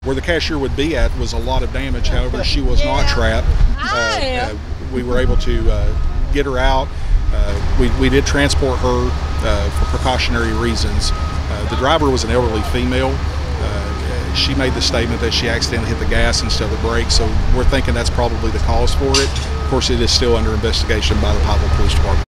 Where the cashier would be at was a lot of damage. However, she was not trapped. We were able to get her out. We did transport her for precautionary reasons. The driver was an elderly female. She made the statement that she accidentally hit the gas instead of the brake, so we're thinking that's probably the cause for it. Of course, it is still under investigation by the Pikeville Police Department.